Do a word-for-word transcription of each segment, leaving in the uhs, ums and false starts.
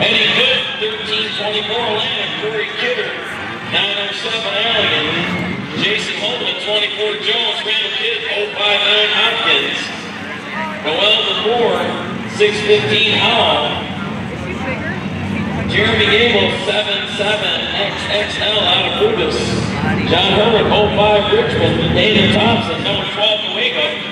Eddie Good, thirteen twenty-four Atlanta. Corey Kidder, nine oh seven Allegan. Jason Holman, twenty-four Jones. Randall Kidd, oh five nine Hopkins. Noel DeMoore, six fifteen Howell. Jeremy Gable, seven seven X X L out of Brutus. John Herman, oh five Richmond. Nathan Thompson, number twelve Nuevo.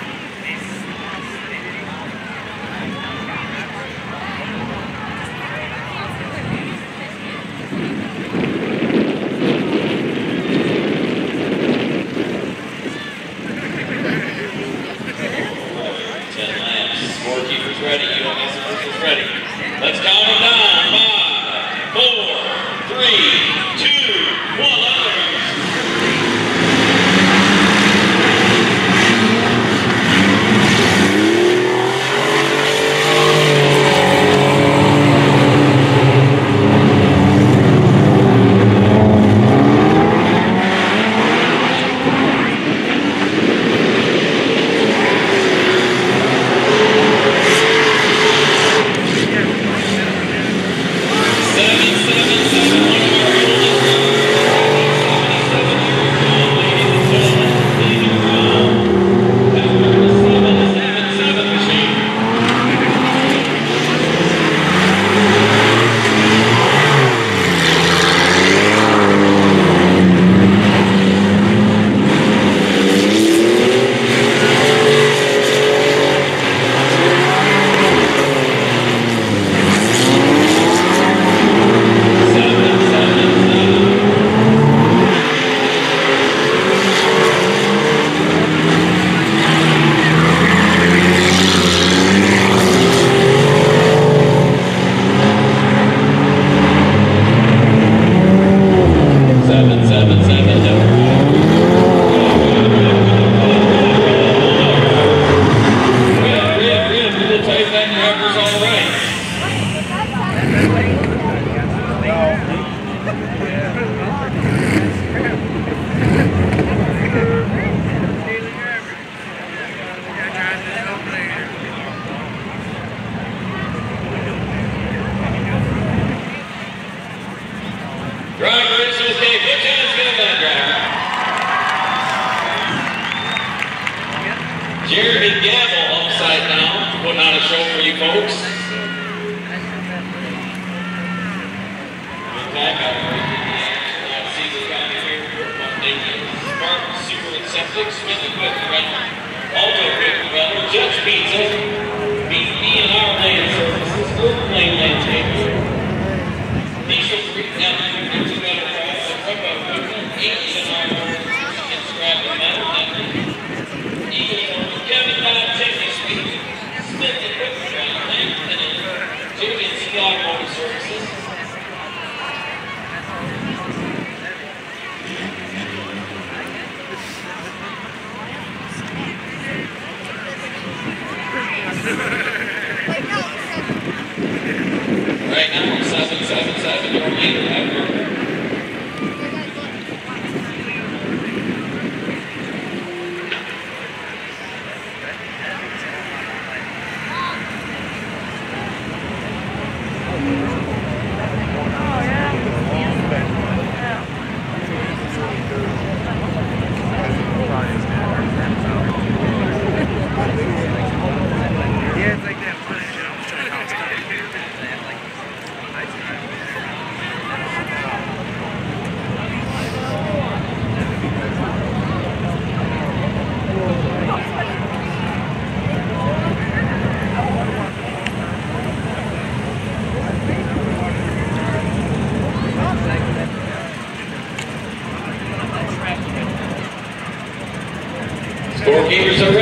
Scorekeeper's ready. You don't get some ready. Let's count them down. Five, four, three, two, one. Jeremy Gamble upside down, putting on a show for you folks. Back out right in the action. Now see the guy here, Monday, Spartan, Super and Septic, Smith Equipment Rental, Alto Equipment Rental, Judge Pizza, B and R Land Services, Earth Plane Landscaping, Diesel Creek Network, two Enterprise, Equipment Equipment, H and R Michigan Scrap and Metal Network, Eagle Kevin Dodd, Texas Speed, Smith Equipment Rental, and Jimmy and C Automotive Services. Right now, seven seven seven, your leader, Edward. Scorekeepers are ready.